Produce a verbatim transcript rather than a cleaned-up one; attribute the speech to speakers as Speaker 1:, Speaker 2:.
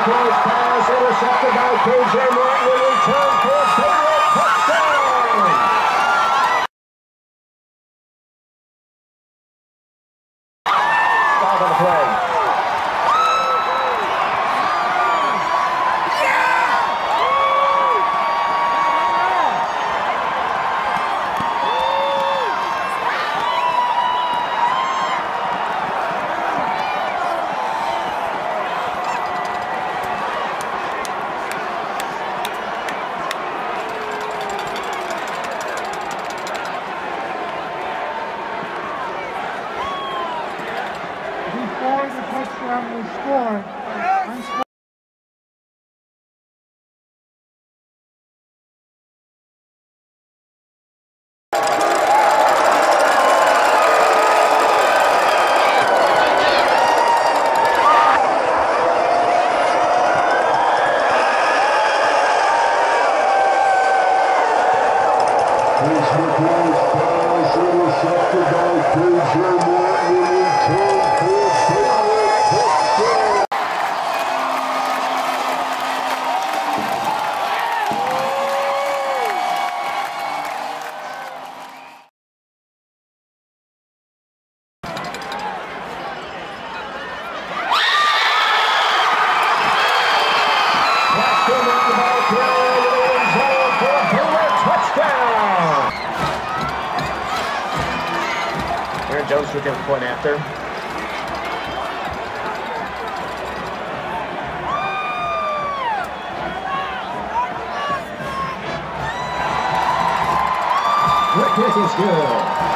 Speaker 1: close pass intercepted by K J Morton and returned for a Baylor touchdown. Five on the play.
Speaker 2: Before the touchdown was scored, unscored.
Speaker 3: Case McCoy's pass intercepted by K J Morton and returned for a Baylor touchdown.
Speaker 1: Blackstone on the ball carrier in the end zone for a Baylor touchdown. Aaron Jones with him point after. Rick is good.